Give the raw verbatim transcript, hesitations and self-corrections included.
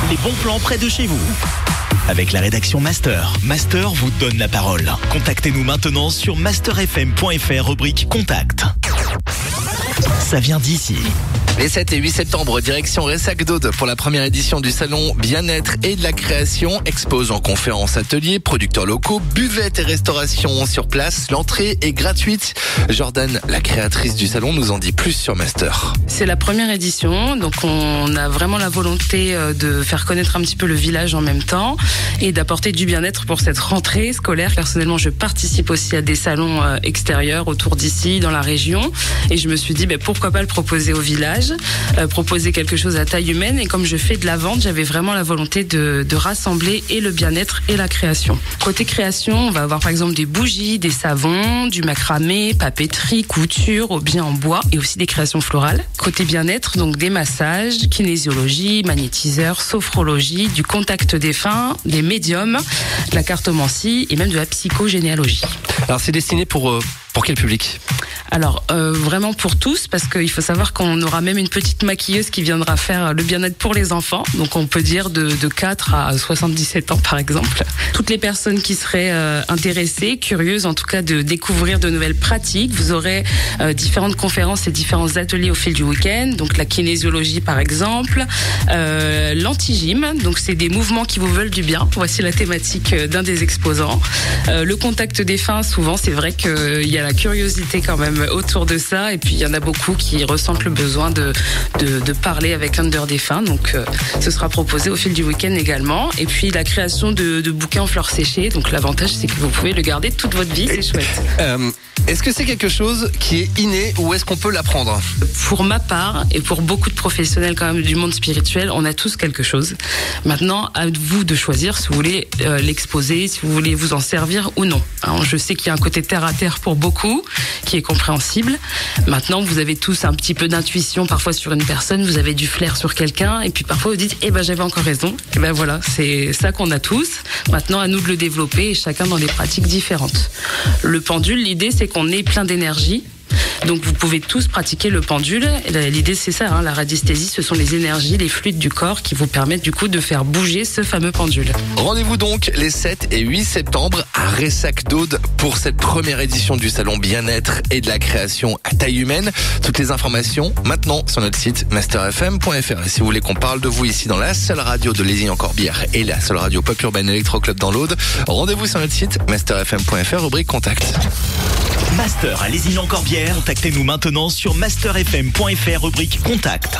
les bons plans près de chez vous. Avec la rédaction Master, Master vous donne la parole. Contactez-nous maintenant sur master f m point f r, rubrique Contact. Ça vient d'ici. Les sept et huit septembre, direction Ressac d'Aude pour la première édition du salon Bien-être et de la création. Expose en conférences, ateliers, producteurs locaux, buvettes et restauration sur place. L'entrée est gratuite. Jordan, la créatrice du salon, nous en dit plus sur Master. C'est la première édition, donc on a vraiment la volonté de faire connaître un petit peu le village en même temps et d'apporter du bien-être pour cette rentrée scolaire. Personnellement, je participe aussi à des salons extérieurs autour d'ici, dans la région, et je me suis dit, ben, pourquoi pas le proposer au village. Euh, proposer quelque chose à taille humaine, et comme je fais de la vente, j'avais vraiment la volonté de, de rassembler et le bien-être et la création. Côté création, on va avoir par exemple des bougies, des savons, du macramé, papeterie, couture, objets en bois et aussi des créations florales. Côté bien-être, donc des massages, kinésiologie, magnétiseur, sophrologie, du contact défunt, des médiums, de la cartomancie et même de la psychogénéalogie. Alors c'est destiné pour, euh, pour quel public ? Alors euh, vraiment pour tous, parce qu'il faut savoir qu'on aura même une petite maquilleuse qui viendra faire le bien-être pour les enfants. Donc on peut dire de, de quatre à soixante-dix-sept ans par exemple. Toutes les personnes qui seraient euh, intéressées, curieuses en tout cas de découvrir de nouvelles pratiques. Vous aurez euh, différentes conférences et différents ateliers au fil du week-end. Donc la kinésiologie par exemple, euh, l'anti-gym. Donc c'est des mouvements qui vous veulent du bien. Voici la thématique d'un des exposants. Euh, le contact défunt, souvent c'est vrai qu'il y a la curiosité quand même autour de ça, et puis il y en a beaucoup qui ressentent le besoin de, de, de parler avec l'un de leurs défunts, donc euh, ce sera proposé au fil du week-end également. Et puis la création de, de bouquets en fleurs séchées, donc l'avantage c'est que vous pouvez le garder toute votre vie, c'est chouette. Euh, est-ce que c'est quelque chose qui est inné ou est-ce qu'on peut l'apprendre ? Pour ma part, et pour beaucoup de professionnels quand même du monde spirituel, on a tous quelque chose. Maintenant, à vous de choisir si vous voulez euh, l'exposer, si vous voulez vous en servir ou non. Alors, je sais qu'il y a un côté terre à terre pour beaucoup, qui est compréhensible. Maintenant, vous avez tous un petit peu d'intuition parfois sur une personne, vous avez du flair sur quelqu'un, et puis parfois vous dites, eh ben j'avais encore raison. Et ben voilà, c'est ça qu'on a tous. Maintenant, à nous de le développer, et chacun dans des pratiques différentes. Le pendule, l'idée c'est qu'on ait plein d'énergie. Donc vous pouvez tous pratiquer le pendule. L'idée c'est ça, hein, la radiesthésie, ce sont les énergies, les fluides du corps qui vous permettent du coup de faire bouger ce fameux pendule. Rendez-vous donc les sept et huit septembre à Ressac d'Aude pour cette première édition du salon Bien-être et de la création à taille humaine. Toutes les informations maintenant sur notre site master f m point f r. Et si vous voulez qu'on parle de vous ici dans la seule radio de Lézignan-Corbière et la seule radio pop urbaine électro club dans l'Aude, rendez-vous sur notre site master f m point f r, rubrique Contact. Master à Lézignan-Corbière. Contactez-nous maintenant sur master f m point f r, rubrique Contact.